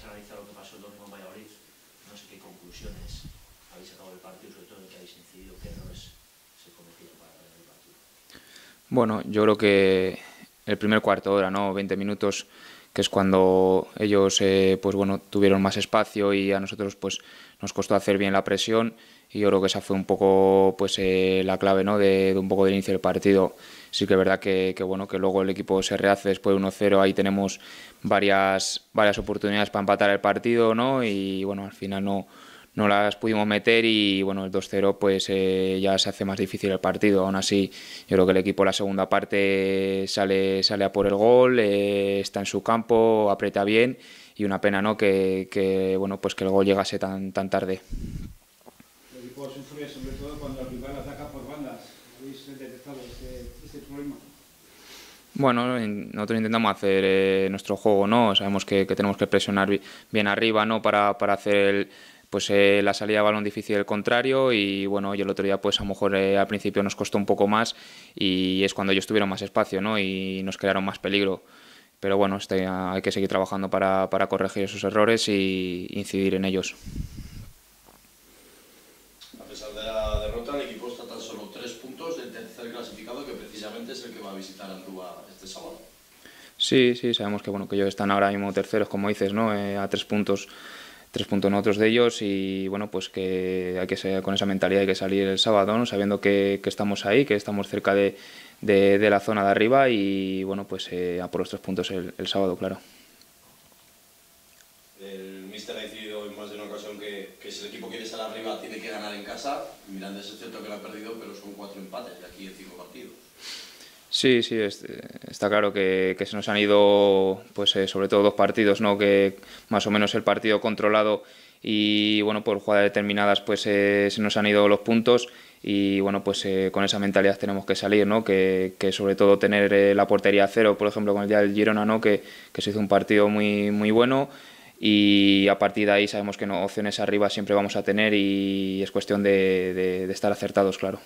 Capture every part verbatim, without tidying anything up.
analizado lo que pasó el domingo en Valladolid, no sé qué conclusiones habéis sacado del partido, sobre todo de que habéis incidido, qué errores se cometieron para ganar el partido. Bueno, yo creo que el primer cuarto de hora, ¿no? veinte minutos, que es cuando ellos eh, pues bueno, tuvieron más espacio y a nosotros pues nos costó hacer bien la presión, y yo creo que esa fue un poco pues eh, la clave, ¿no? de, de un poco del inicio del partido. Sí que es verdad que, que bueno, que luego el equipo se rehace después de uno cero, ahí tenemos varias, varias oportunidades para empatar el partido, ¿no? Y bueno, al final no, no las pudimos meter, y bueno, el dos cero pues eh, ya se hace más difícil el partido. Aún así, yo creo que el equipo la segunda parte sale, sale a por el gol, eh, está en su campo, aprieta bien, y una pena, ¿no? que, que, bueno, pues que el gol llegase tan, tan tarde. El equipo sufre sobre todo cuando el rival ataca por bandas. ¿Habéis detectado este, este problema? Bueno, nosotros intentamos hacer eh, nuestro juego, ¿no? Sabemos que, que tenemos que presionar bien arriba, ¿no? Para, para hacer el, pues eh, la salida de balón difícil del contrario, y bueno, y el otro día pues a lo mejor eh, al principio nos costó un poco más, y es cuando ellos tuvieron más espacio, ¿no? Y nos crearon más peligro. Pero bueno, este, hay que seguir trabajando para, para corregir esos errores y incidir en ellos. A pesar de la derrota, el equipo está tan solo tres puntos del tercer clasificado, que precisamente es el que va a visitar Andúba este sábado. Sí, sí, sabemos que bueno, que ellos están ahora mismo terceros, como dices, ¿no? Eh, a tres puntos, tres puntos nosotros de ellos, y bueno, pues que hay que ser, con esa mentalidad hay que salir el sábado, ¿no? Sabiendo que, que estamos ahí, que estamos cerca de, de, de la zona de arriba, y bueno, pues eh, a por los tres puntos el, el sábado, claro. El míster ha decidido en más de una ocasión que, que si el equipo quiere estar arriba tiene que ganar en casa. Miranda es cierto que lo ha perdido, pero son cuatro empates de aquí en cinco partidos. Sí, sí, es, está claro que, que se nos han ido, pues eh, sobre todo dos partidos, ¿no? Que más o menos el partido controlado, y bueno, por jugadas determinadas pues eh, se nos han ido los puntos, y bueno, pues eh, con esa mentalidad tenemos que salir, ¿no? Que, que sobre todo tener eh, la portería a cero, por ejemplo con el día del Girona, ¿no? Que, que se hizo un partido muy, muy bueno, y a partir de ahí sabemos que no, opciones arriba siempre vamos a tener, y es cuestión de, de, de estar acertados, claro.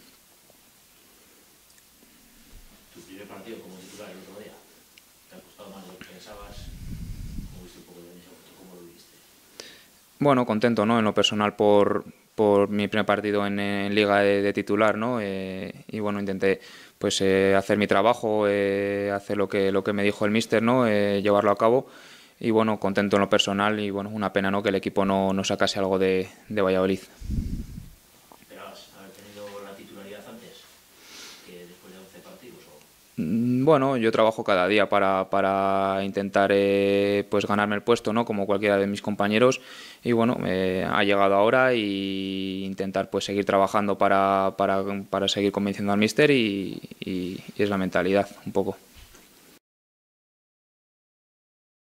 Tu primer partido como titular el otro día, ¿te ha costado más de lo que pensabas? ¿Cómo viste un poco de inicio? ¿Cómo lo viste? Bueno, contento, ¿no? En lo personal por, por mi primer partido en, en Liga de, de titular, ¿no? Eh, y bueno, intenté pues eh, hacer mi trabajo, eh, hacer lo que, lo que me dijo el míster, ¿no? Eh, llevarlo a cabo, y bueno, contento en lo personal, y bueno, una pena, ¿no? Que el equipo no, no sacase algo de, de Valladolid. ¿Esperabas haber tenido la titularidad antes que después de once partidos? ¿O? Bueno, yo trabajo cada día para, para intentar eh, pues ganarme el puesto, ¿no? Como cualquiera de mis compañeros, y bueno, eh, ha llegado ahora, y intentar pues seguir trabajando para, para, para seguir convenciendo al míster, y, y, y es la mentalidad un poco.